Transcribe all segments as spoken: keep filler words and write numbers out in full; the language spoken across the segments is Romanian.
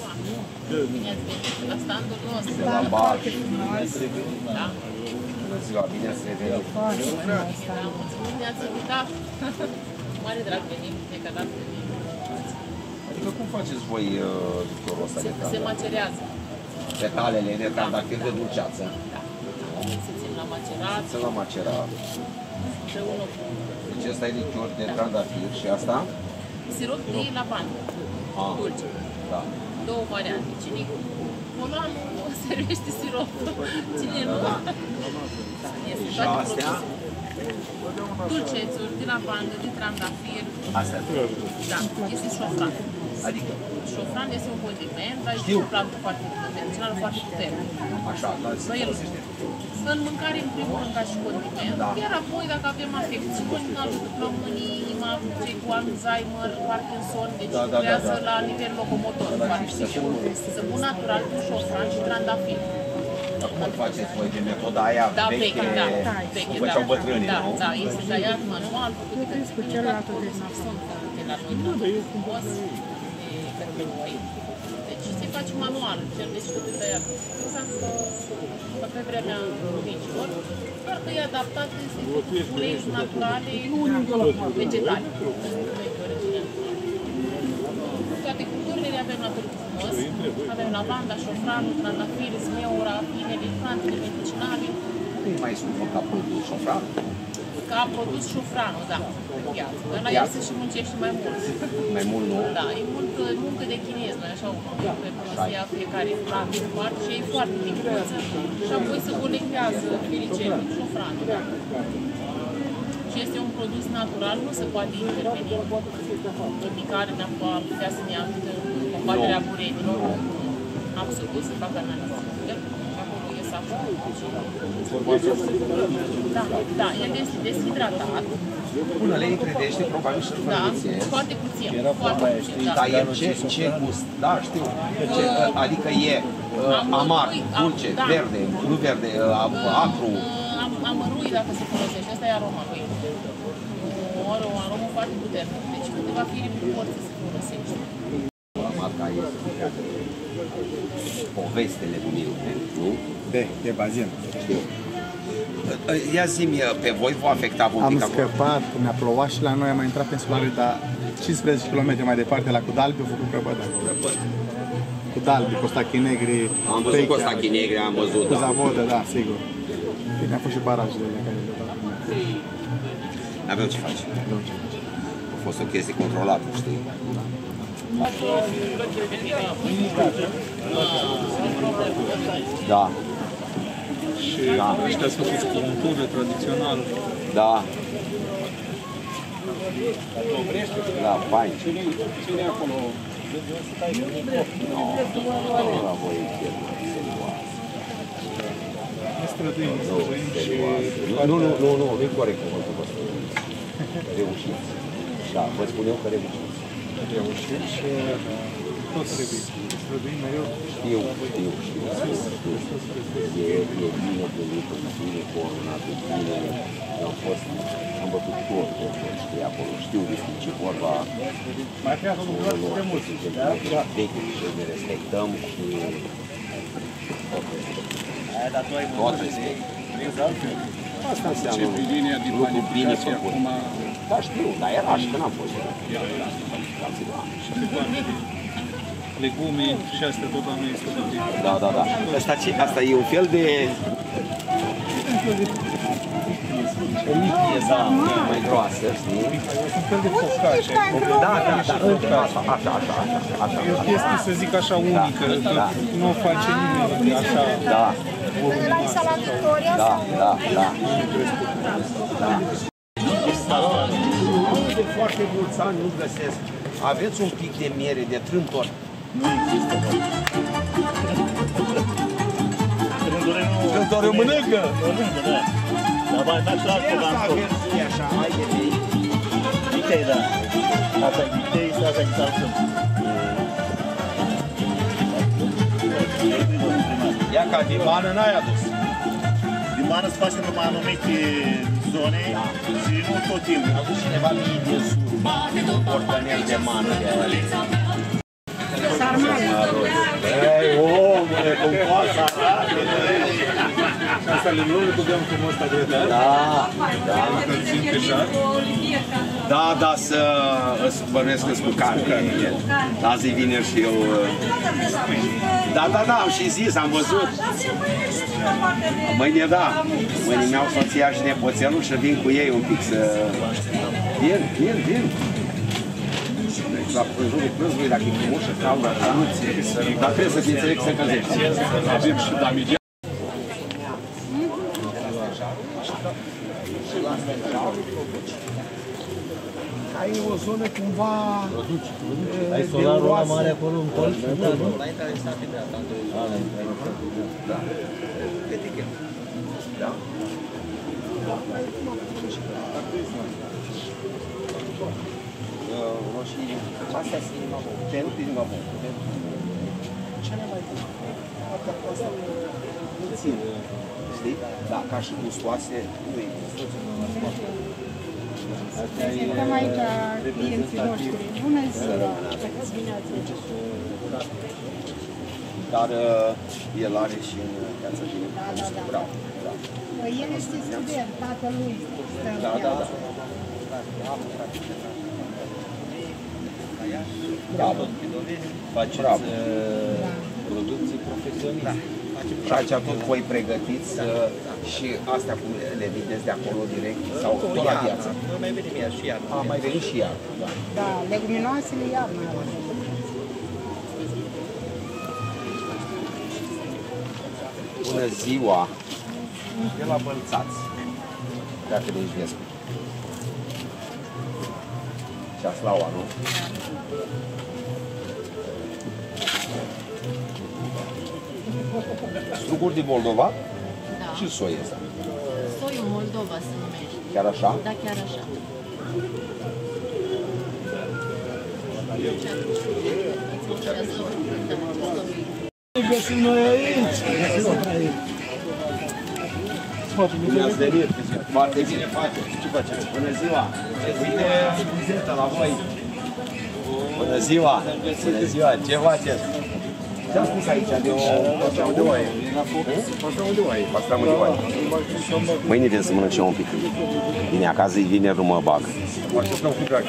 Bine ați venit la standul nostru. De la bar. Da. Bună ziua, bine ați revenit. Da, mulțumim, ne-ați invitat. Mare drag venim, fiecare dată venim. Adică cum faceți voi lucrul ăsta de Se macerează. Petalele de trandafir de dulceață. Da. Se țin la macerat. Se la macerat. Împreună cu... Deci ăsta e lichior de trandafir și asta? Sirop de lavandă. Dulce. Da. Două variante. Cine cu volanul servește sirop. Cine nu? Și astea? Dulcețuri de lavandă, de trandafir. Astea? Da, este șofran. Adică? Șofran este un condiment, dar este o plantă foarte medicinală, foarte puternică. Așa, dar se folosește? În mâncare, în primul rând, ca și condiment, da. Iar apoi, dacă avem afecțiuni, ajută plămânii, inima, cei cu Alzheimer, Parkinson, deci da, da, creează da, da. La nivel locomotor. Da, da, săpun natural cu șofran și trandafir. Dar cum faceți voi de metoda aia da, veche, veche, da, veche, cum făceau da, bătrânii, da, nu? Da, este tăiat manual, făcut de către mine, toate produsele sunt de la noi, frumos, de către noi. Deci se face manual, cel deci tot de tăiat. Exact ca pe vremea micilor, doar că e adaptat, este ulei naturale, vegetale. Toate culturile le avem la târg frumos. Avem lavanda, șofranul, trandafir, zmeura, pinele, plantele medicinale. Cum e mai scumpă ca produs șofranul? Ca produs șofranul, da, pe piață. Dar la el se și muncește mai mult. Mai mult, nu? Da, e mult muncă de chinez, noi așa o pentru că se ia fiecare plantă în parte și e foarte micuță și apoi se colectează filicele, șofranul, da. Și este un produs natural, nu se poate interveni în micare, ar putea să ne ajute în combaterea burenilor. Absolut, se fac analize. Acolo e saponul. Da, da, el este deshidratat. Până le credește, probabil și da, foarte puțin, foarte puțin, da. Dar el ce, ce gust? Da, știu. Ce, adică e uh, amar, dulce, da. Verde, nu verde, uh, acru. Uh, amărui dacă se folosește, asta e aroma lui. Are o aromă foarte puternică, deci câteva firi în proporție se folosește. Marca este povestele Uniune, nu? De, de bazin. Știu. Ia zi-mi, pe voi v-a afectat un pic acolo? Am scăpat, mi-a plouat și la noi am mai intrat pe insulare, dar cincisprezece kilometri mai departe, la Cudalbi, au făcut prăbăt acolo. Cudalbi, Costachi Negri. Am văzut Costachi Negri, am văzut, da. Cu Zavodă, da, sigur. Bine, a fost și barajele care le dau. N-aveau ce face. A fost o chestie controlată, știi? Da. Și da. Ăștia sunt cultură tradițională. Da. Da, fain. Cine e acolo? Nu, la voi e chiar serioasă. Ne străduim, ne străduim și... Nu, nu, nu, nu, nu-i corect cuvântul vă spun. Reușiți. Da, vă spun eu că reușiți. Reușim și tot trebuie. Străduim mereu. Știu, știu, știu. E, e bine gândit, bine coordonat, bine. Am fost, am bătut tot, tot, tot, știi, acolo. Știu despre ce vorba. Mai trebuie să lucrăm de mult. Vechi și ne respectăm și... Tot respect. Asta înseamnă lucru bine făcut. Da, știu, dar era și că n-am fost. Legume și astea tot la noi este plătit. Da, da, da. Asta, ce, asta e un fel de... O lichie, da, mai groasă, știi? Un fel de focașe. Da, da, da, așa, așa, așa, așa. E o chestie, să zic așa, unică, că nu o face nimeni așa. Da. De la Isala Victoria? Da, da, da. Da. De foarte mulți ani nu găsesc. Aveți un pic de miere, de trântor? Nu există. Trântorul mănâncă? Mănâncă, da. Dar mai așa asta v-am spus. Ce așa, ai de mei? Vitei, da. Asta e vitei și asta e salsăm. Ia ca dimană n-ai adus. Dimană se face numai anumite zone și nu tot timpul. A adus cineva mii de sub, portanel de mană de aia. Ei, omule, cum poți să arate? Asta le nu le băgăm frumos la grătar? Da, da. Da, da, să îți bănuiesc cu carne. Azi e vineri și eu... Da, da, da, am și zis, am văzut. Mâine, da. Mâine mi-au soția și nepoțelul și vin cu ei un pic să... Vin, vin, vin. La jurul prânzului, dacă e frumos și cald, dar trebuie să-ți înțeleg să încălzești. Avem și damigea. Ai o zonă cumva... Ai solarul ăla mare acolo în colț? Da, nu? La interesat de dreapta. Da. Etichel. Da. Roșii, astea sunt inima bună. Pentru inima bună. Cele mai bune. Asta puțin. Știi? Da, ca și gustoase, nu e Suntem aici clienții noștri. Bună ziua! Dar el are și în Piața Bine. Da, da, da. Bravo. El este student, tatălui stă în Da, da, da. Bravo. Faceți producții profesioniste. Și aici tot voi pregătiți și astea cum le vindeți de acolo direct sau tot la piață? Nu mai venim iar și iarna. A, mai veni și iar. Da, leguminoasele iarna. Bună ziua! De la Bălțați. Dacă de aici vezi. Și Aslaua, nu? Struguri din Moldova? Da. Și soi ăsta. Soiul Moldova se numește. Chiar așa? Da, chiar așa. Găsim noi aici! Bine ați venit! Foarte bine faceți! Ce faceți? Bună ziua! Uite vizeta la voi! Bună ziua! Bună ziua! Ce faceți? Ce-am spus aici de o pastramă de oaie? Pastramă de oaie. Pastramă de oaie. Mâine vin să mănânc eu un pic. Bine, acasă e vineri, nu mă bag. Mă așteptăm cu drag.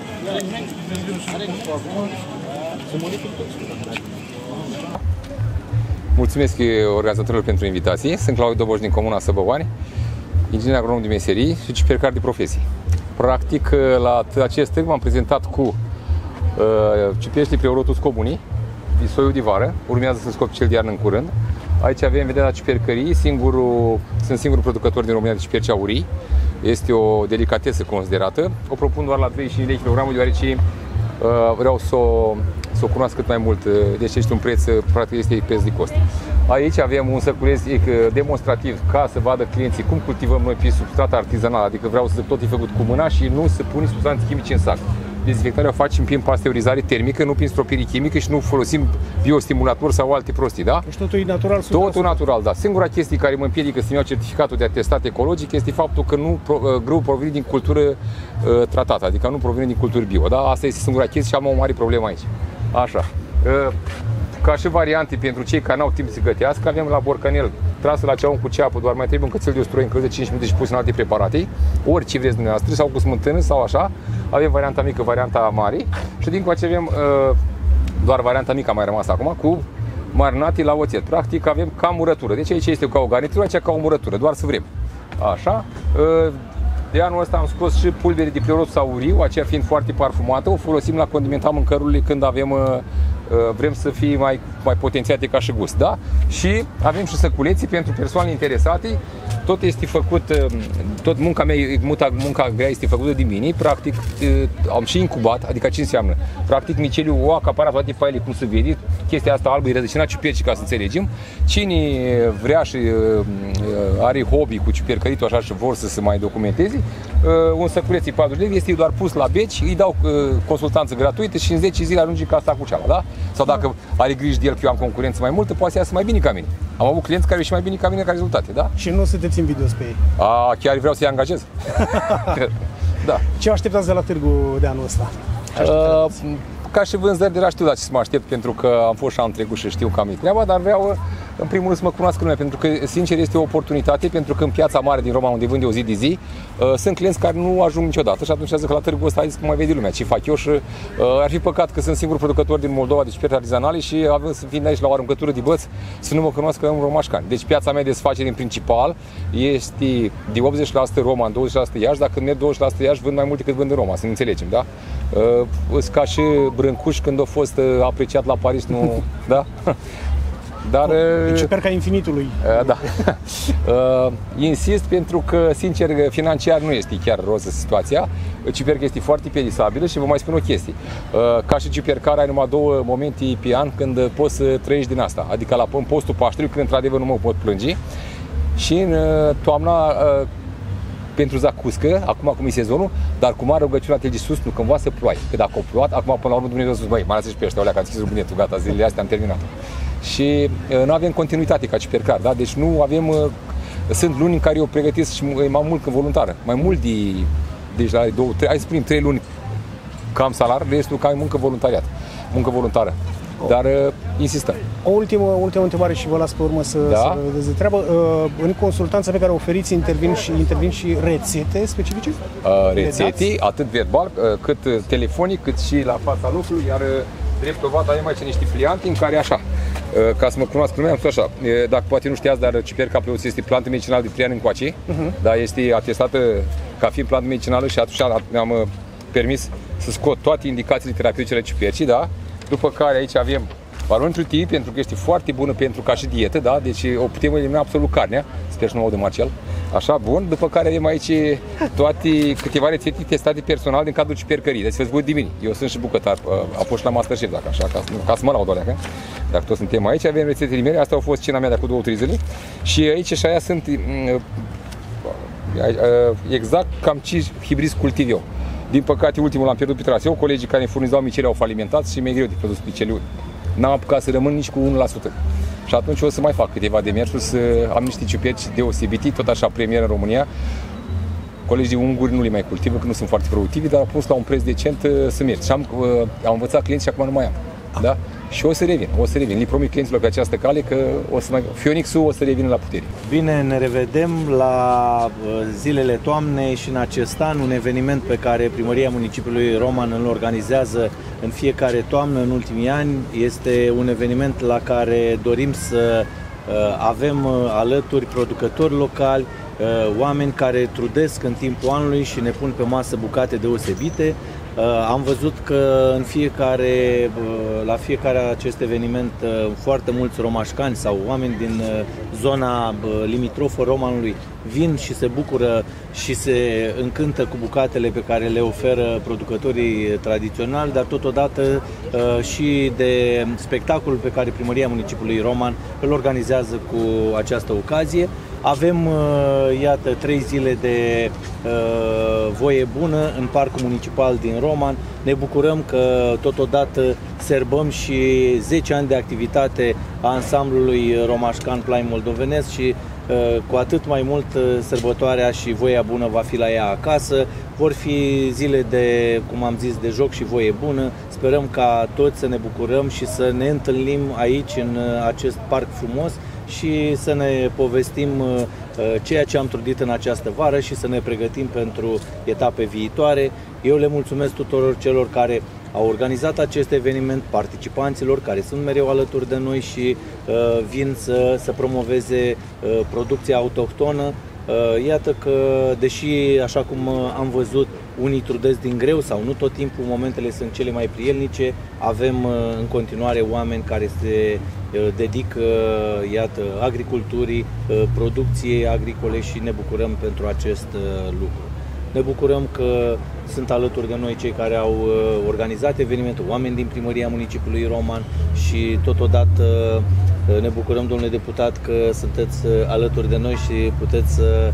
Mulțumesc organizatorilor pentru invitație. Sunt Claudiu Doboș din Comuna Săbăoani, inginer agronom de meserii și cipercar de profesii. Practic, la acest târg m-am prezentat cu uh, cipeștii Preorotus Comunii, soiul de vară, urmează să scop cel de iarnă în curând. Aici avem, vedeți, la cipercării, singurul, sunt singurul producător din România de ciperci aurii. Este o delicatesă considerată. O propun doar la treizeci și cinci de kilograme, deoarece uh, vreau să o, să o cunosc cât mai mult. Deci este un preț, practic este preț de cost. Aici avem un săculeț demonstrativ ca să vadă clienții cum cultivăm noi pe substrat artizanal, adică vreau să tot e făcut cu mâna și nu să punem substanțe chimice în sac. Dezinfectarea o facem prin pasteurizare termică, nu prin stropire chimică și nu folosim biostimulator sau alte prostii, da? Deci totul e natural? sută la sută. Totul natural, da. Singura chestie care mă împiedică să-mi iau certificatul de atestat ecologic este faptul că nu grâu provine din cultură uh, tratată, adică nu provine din culturi bio, da? Asta este singura chestie și am o mare problemă aici. Așa. Uh, ca și variante pentru cei care n-au timp să gătească, avem la borcanel trasă la ceaun cu ceapă, doar mai trebuie un cățel de usturoi încălzit cinci minute și pus în alte preparate, orice vreți dumneavoastră, sau cu smântână sau așa. Avem varianta mică, varianta mare și din coace avem uh, doar varianta mică a mai rămas acum, cu marinate la oțet. Practic avem ca murătură. Deci aici este ca o garnitură, aici ca o murătură, doar să vrem. Așa. Uh, De anul ăsta am scos și pulbere de Preorotus auriu, aceea fiind foarte parfumată, o folosim la condimenta mâncărurile când avem, uh, vrem să fie mai, mai potențiate ca și gust, da? Și avem și săculeții pentru persoane interesate. Tot este făcut, tot munca mea, munca, munca grea este făcută de mine, practic am și incubat, adică ce înseamnă? Practic miceliul o acaparat toate faile cum se vede, chestia asta albă e rădăcinat ciuperci ca să înțelegem. Cine vrea și are hobby cu ciupercăritul așa și vor să se mai documenteze, un săculeț patru lei este doar pus la beci, îi dau consultanță gratuită și în zece zile ajunge ca asta cu ceala, da? Sau dacă are grijă de el că eu am concurență mai multă, poate să iasă mai bine ca mine. Am avut clienți care și mai bine ca mine ca rezultate, da? Și nu sunteți invidios pe ei? A, chiar vreau să-i angajez. Da. Ce așteptați de la târgul de anul ăsta? Uh, ca și vânzări, deja știu la ce să mă aștept, pentru că am fost și am trecut și știu cam e treaba, dar vreau în primul rând să mă cunoască lumea, pentru că, sincer, este o oportunitate, pentru că în piața mare din Roma, unde vând eu zi de zi, uh, sunt clienți care nu ajung niciodată și atunci zic că la târgul ăsta că mai vede lumea ce fac eu și uh, ar fi păcat că sunt singur producător din Moldova de ciuperci artizanale și avem să fiind aici la o aruncătură de băți să nu mă cunoască un romașcan. Deci piața mea de desfacere în principal este de optzeci la sută Roma, douăzeci la sută Iași, dacă merg douăzeci la sută Iași, vând mai mult decât vând în Roma, să ne înțelegem, da? Uh, sunt ca și Brâncuș când a fost uh, apreciat la Paris, nu, da? Dar, deci ciuperca infinitului. Uh, da. uh, insist pentru că, sincer, financiar nu este chiar roză situația. Ciuperca este foarte perisabilă și vă mai spun o chestie. Uh, ca și ciupercar ai numai două momente pe an când poți să trăiești din asta. Adică la în postul Paștelui, când într-adevăr nu mă pot plânge. Și în uh, toamna, uh, pentru zacuscă, acum cum e sezonul, dar cu mare rugăciune la de sus, nu cândva să ploaie. Că dacă a plouat, acum până la urmă Dumnezeu a spus, băi, mai lăsați și pe ăștia, alea, că am deschis rubinetul, gata, zilele astea am terminat. Și uh, nu avem continuitate ca ciupercar, da? Deci nu avem, uh, sunt luni în care eu pregătesc și mai mult că voluntară, mai mult de, deci la două, trei, hai să spunem trei luni cam salar, restul ca muncă voluntariat, muncă voluntară. Dar uh, insistăm. O ultimă, ultimă întrebare și vă las pe urmă să, da? să vedeți de treabă. Uh, în consultanța pe care o oferiți intervin și, intervin și rețete specifice? Uh, rețete, atât verbal, uh, cât telefonic, cât și la fața locului, iar uh, drept dovadă avem aici niște pliante în care așa, uh, ca să mă cunoască lumea, am spus așa, uh, dacă poate nu știați, dar ciuperca pleus este plantă medicinală de trei ani încoace, uh-huh. Dar este atestată ca fiind plantă medicinală și atunci mi-am uh, permis să scot toate indicațiile terapeutice ale ciupercii, da? După care aici avem Valonul T, pentru că este foarte bună pentru ca și dietă, da? Deci o putem elimina absolut carnea. Sper să nu mă aud de Marcel. Așa, bun. După care avem aici toate câteva rețete testate personal din cadrul ciupercării. Deci veți voi de mine. Eu sunt și bucătar. A fost și la Masterchef, dacă așa, ca, ca să mă laud alea. Dacă toți suntem aici, avem rețetele mele. Asta au fost cina mea de acum două, trei zile. Și aici și aia sunt exact cam ce hibrizi cultiv eu. Din păcate, ultimul l-am pierdut pe traseu. Colegii care îmi furnizau micele au falimentat și mi-e greu de produs miceliuri. N-am apucat să rămân nici cu unu la sută. Și atunci o să mai fac câteva demersuri, să am niște ciuperci deosebite, tot așa premier în România. Colegii unguri nu le mai cultivă, că nu sunt foarte productivi, dar au pus la un preț decent să merg. Și am, am învățat clienți și acum nu mai am. Da? Și o să revin, o să revin. Le promit clienților pe această cale că o să mai... Phoenix-ul o să revină la putere. Bine, ne revedem la zilele toamnei și în acest an, un eveniment pe care Primăria Municipiului Roman îl organizează în fiecare toamnă în ultimii ani. Este un eveniment la care dorim să avem alături producători locali, oameni care trudesc în timpul anului și ne pun pe masă bucate deosebite. Am văzut că în fiecare, la fiecare acest eveniment foarte mulți romașcani sau oameni din zona limitrofă Romanului vin și se bucură și se încântă cu bucatele pe care le oferă producătorii tradiționali, dar totodată și de spectacolul pe care Primăria Municipiului Roman îl organizează cu această ocazie. Avem, iată, trei zile de uh, voie bună în Parcul Municipal din Roman. Ne bucurăm că totodată serbăm și zece ani de activitate a ansamblului romașcan Plai Moldovenesc și uh, cu atât mai mult sărbătoarea și voia bună va fi la ea acasă. Vor fi zile de, cum am zis, de joc și voie bună. Sperăm ca toți să ne bucurăm și să ne întâlnim aici, în acest parc frumos, și să ne povestim ceea ce am trudit în această vară și să ne pregătim pentru etape viitoare. Eu le mulțumesc tuturor celor care au organizat acest eveniment, participanților care sunt mereu alături de noi și uh, vin să, să promoveze uh, producția autohtonă. Uh, iată că, deși, așa cum am văzut, unii trudesc din greu sau nu tot timpul, momentele sunt cele mai prielnice, avem uh, în continuare oameni care se uh, dedică, uh, iată, agriculturii, uh, producției agricole și ne bucurăm pentru acest uh, lucru. Ne bucurăm că sunt alături de noi cei care au organizat evenimentul, oameni din Primăria Municipiului Roman și totodată ne bucurăm, domnule deputat, că sunteți alături de noi și puteți să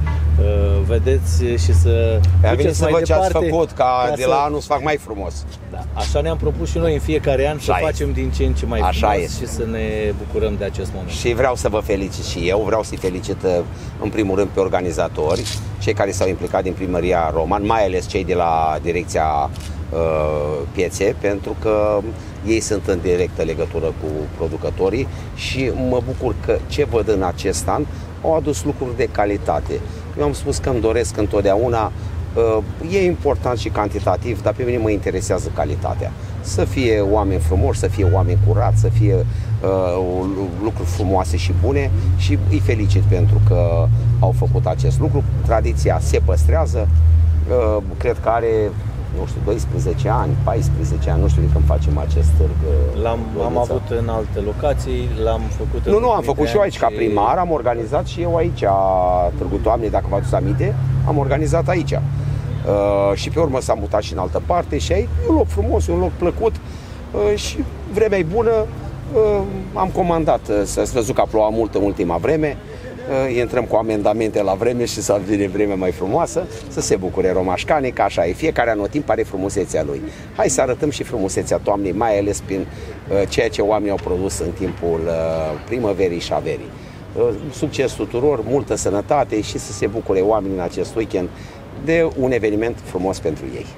vedeți și să duceți să văd ce ați făcut, ca, ca de la să... anul să fac mai frumos. Da, așa ne-am propus și noi în fiecare an, așa să este. Facem din ce în ce mai așa frumos este. Și să ne bucurăm de acest moment. Și vreau să vă felicit și eu, vreau să-i felicit în primul rând pe organizatori, cei care s-au implicat din Primăria Roman, mai ales cei de la Direcția piețe, pentru că ei sunt în directă legătură cu producătorii și mă bucur că ce văd în acest an au adus lucruri de calitate. Eu am spus că îmi doresc întotdeauna, e important și cantitativ, dar pe mine mă interesează calitatea. Să fie oameni frumoși, să fie oameni curați, să fie uh, lucruri frumoase și bune și îi felicit pentru că au făcut acest lucru. Tradiția se păstrează, uh, cred că are, nu știu, doisprezece ani, paisprezece ani, nu știu de când facem acest târg. L-am am avut în alte locații, l-am făcut în Nu, nu, am făcut și eu aici, și... ca primar, am organizat și eu aici, Târgul Toamnei, dacă vă aduceți aminte, am organizat aici. Uh, și pe urmă s-a mutat și în altă parte și aici e un loc frumos, e un loc plăcut uh, și vremea e bună. Uh, am comandat, uh, s-a văzut că a plouat mult în ultima vreme, uh, intrăm cu amendamente la vreme și să vină vreme mai frumoasă, să se bucure romașcanii, că așa e, fiecare anotimp are frumusețea lui. Hai să arătăm și frumusețea toamnei, mai ales prin uh, ceea ce oamenii au produs în timpul uh, primăverii și a verii. Uh, succes tuturor, multă sănătate și să se bucure oamenii în acest weekend de un eveniment frumos pentru ei.